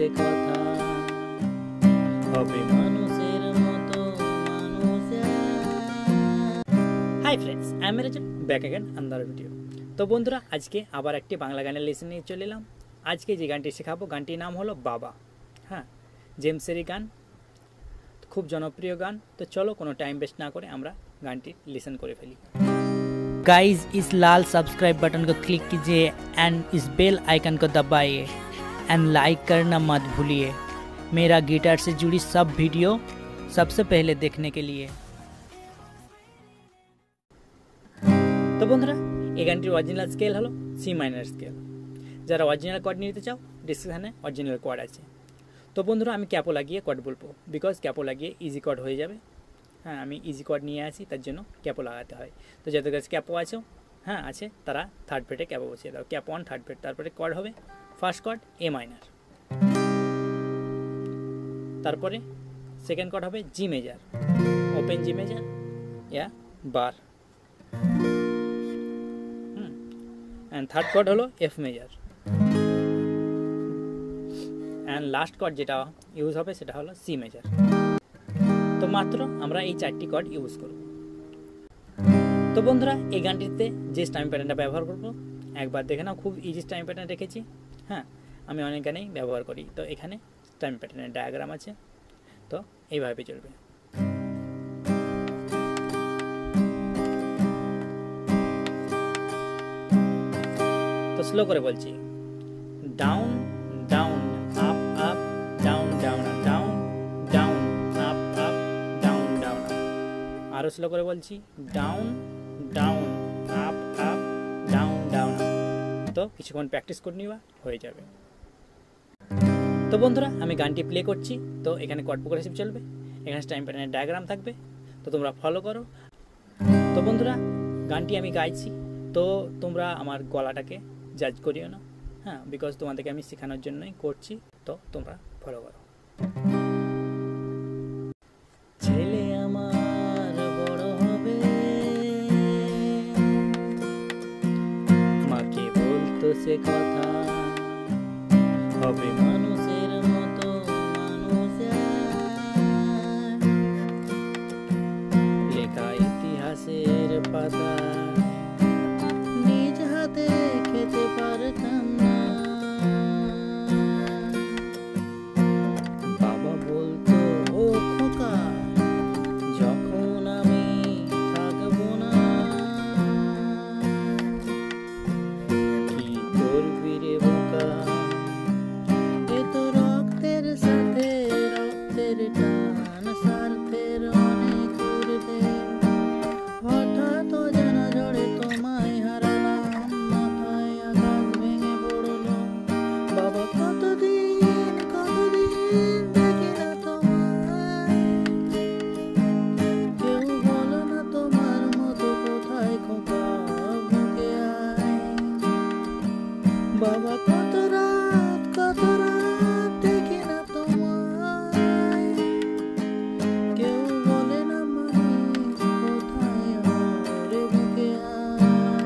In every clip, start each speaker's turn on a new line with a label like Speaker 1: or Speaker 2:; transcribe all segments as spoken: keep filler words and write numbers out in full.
Speaker 1: সে কথা হবে মানুষের মতো মানুষ। Hi friends, I am Rajan, back again another video. তো বন্ধুরা, আজকে আবার একটি বাংলা গানের লেসন নিয়ে চলে এলাম। আজকে যে গানটি শেখাবো, গানটির নাম হলো বাবা। হ্যাঁ, জেমসেরই গান, খুব জনপ্রিয় গান। তো চলো কোনো টাইম वेस्ट ना করে আমরা গানটি লিসন করে ফেলি। गाइस, इस लाल सब्सक्राइब बटन को क्लिक कीजिए एंड इस बेल आइकन को दबाइए एंड लाइक करना मत भूलिए मेरा गिटार से जुड़ी सब वीडियो सबसे पहले देखने के लिए। तो বন্ধুরা, এই গানটির অরিজিনাল স্কেল হলো সি মাইনর স্কেল। যারা অরিজিনাল কর্ড নিতে চাও, ডিসক্রিপশনে অরিজিনাল কর্ড আছে। তো বন্ধুরা, আমি ক্যাপো লাগিয়ে কর্ড বলবো, বিকজ ক্যাপো লাগিয়ে ইজি কর্ড হয়ে যাবে। হ্যাঁ, আমি ইজি কর্ড নিয়ে আসি, তার জন্য ক্যাপো লাগাতে হয়। তো যাদের কাছে ক্যাপো আছে, হ্যাঁ আছে, তারা থার্ড ফ্রেটে ক্যাপো বসিয়ে দাও। ক্যাপো অন থার্ড ফ্রেট, তারপরে কর্ড হবে ফার্স্ট কর্ড এ মাইনার, তারপরে সেকেন্ড কর্ড হবে G major, open G major ইয়া bar, hmm and third chord হলো F major, and last chord যেটা ইউজ হবে সেটা হলো সি মেজার। তো মাত্র আমরা এই চারটি কর্ড ইউজ করব। তো বন্ধুরা, এই গানটিতে যে স্টাইম প্যাটার্নটা ব্যবহার করব একবার দেখে নাও। খুব ইজি স্টাইম প্যাটার্ন রেখেছি। হ্যাঁ, আমি অনেক গানেই ব্যবহার করি। তো এখানে স্টাইম প্যাটার্নের ডায়াগ্রাম আছে, তো এইভাবে চলবে। তো স্লো করে বলছি, down down up up down down down down up up down down. আরো স্লো করে বলছি, down down up up down down. তো কিছুক্ষণ প্র্যাকটিস করে নিবা, হয়ে যাবে। তো বন্ধুরা, আমি গানটি প্লে করছি। তো এখানে কর্ড প্রোগ্রেসিভ চলবে, এখানে টাইম প্যাটার্নের ডায়াগ্রাম থাকবে, তো তোমরা ফলো করো। তো বন্ধুরা, গানটি আমি গাইছি, তো তোমরা আমার গলাটাকে জাজ করিও না। হ্যাঁ, বিকজ তোমাদেরকে আমি শেখানোর জন্যই করছি, তো তোমরা ফলো করো। ছেলে আমার বড় হবে, মাকে বলতো সে কথা হবে মানুষের মতো মানুষ। লেখা ইতিহাসের পাতা নিজ হাতে খেতে পারতাম না। বাবা বলতো, ও খোকা, যখন আমি থাকবো না, কি করবি রে বোকা, এ তো রক্তের সাথে রক্তের টান, স্বার্থের অনেক উর্ধে, হঠাৎ জানা জড়ে তোমায় হারালাম, মাথায় আকাশ ভেঙে পড়লো। বাবা কতদিন কতদিন দেখি না তোমায়, কেউ বলো না তোমার মতো কোথায় খোকা, বুকে আয়। বাবা কত রাত কত রাত দেখি না তোমায়, কেউ বলে না মানি কোথায় রে, বুকে আয়।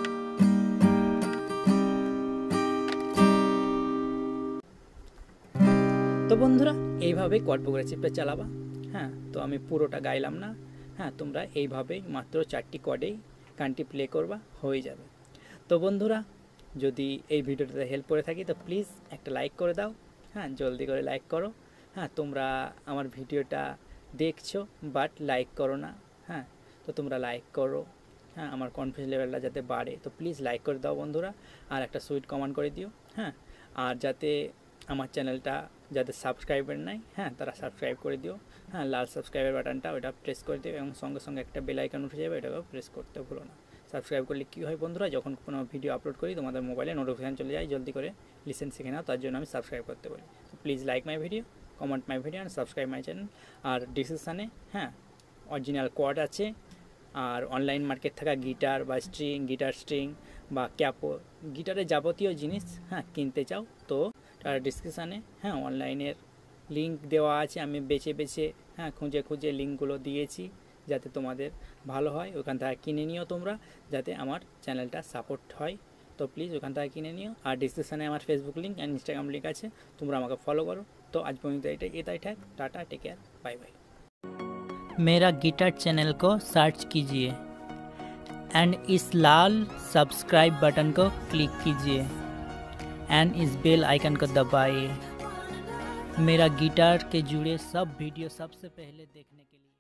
Speaker 1: তো বন্ধুরা, এইভাবে কর্ড প্রোগ্রেসিভটা চালাবা। হ্যাঁ, তো আমি পুরোটা গাইলাম না। হ্যাঁ, তোমরা এইভাবেই মাত্র চারটি কর্ডেই গানটি প্লে করবা, হয়ে যাবে। তো বন্ধুরা, যদি এই ভিডিওটাতে হেল্প করে থাকি তো প্লিজ একটা লাইক করে দাও। হ্যাঁ, জলদি করে লাইক করো। হ্যাঁ, তোমরা আমার ভিডিওটা দেখছো বাট লাইক করো না। হ্যাঁ, তো তোমরা লাইক করো। হ্যাঁ, আমার কনফিডেন্স লেভেলটা যাতে বাড়ে, তো প্লিজ লাইক করে দাও বন্ধুরা। আর একটা সুইট কমেন্ট করে দিও। হ্যাঁ, আর যাতে আমার চ্যানেলটা যাতে সাবস্ক্রাইবার নাই, হ্যাঁ তারা সাবস্ক্রাইব করে দিও। হ্যাঁ, লাল সাবস্ক্রাইবার বাটনটা ওটা প্রেস করে দিও, এবং সঙ্গে সঙ্গে একটা বেল আইকন উঠে যাবে, এটাকেও প্রেস করতে ভুলো না। সাবস্ক্রাইব করলে কী হয় বন্ধুরা, যখন কোনো ভিডিও আপলোড করি তোমাদের মোবাইলে নোটিফিকেশান চলে যায়, জলদি করে লিসেন শিখে নাও, তার জন্য আমি সাবস্ক্রাইব করতে বলি। তো please like my video, comment my video and subscribe my channel. আর ডিসক্রিপশানে হ্যাঁ অরিজিনাল কর্ড আছে, আর অনলাইন মার্কেট থাকা গিটার বা স্ট্রিং, গিটার স্ট্রিং বা ক্যাপো, গিটারের যাবতীয় জিনিস হ্যাঁ কিনতে চাও তো তার ডিসক্রিপশানে হ্যাঁ অনলাইনের লিঙ্ক দেওয়া আছে। আমি বেছে বেছে হ্যাঁ খুঁজে খুঁজে লিঙ্কগুলো দিয়েছি, যাতে তোমাদের ভালো হয়। ওখান থেকে কিনে নিও তোমরা, যাতে আমার চ্যানেলটা সাপোর্ট হয় তো প্লিজ ওখান থেকে কিনে নিও। আর ডিসক্রিপশানে আমার Facebook link and Instagram link আছে, তোমরা আমাকে ফলো করো। তো আজ পর্যন্ত এটাই এটাই ঠাক, টাটা, টেক केयर, बाय बाय। मेरा गिटार चैनल को सर्च कीजिए एंड इस लाल सब्सक्राइब बटन को क्लिक कीजिए एंड इस बेल आइकन को दबाइए मेरा गिटार के जुड़े सब वीडियो सबसे पहले देखने के लिए।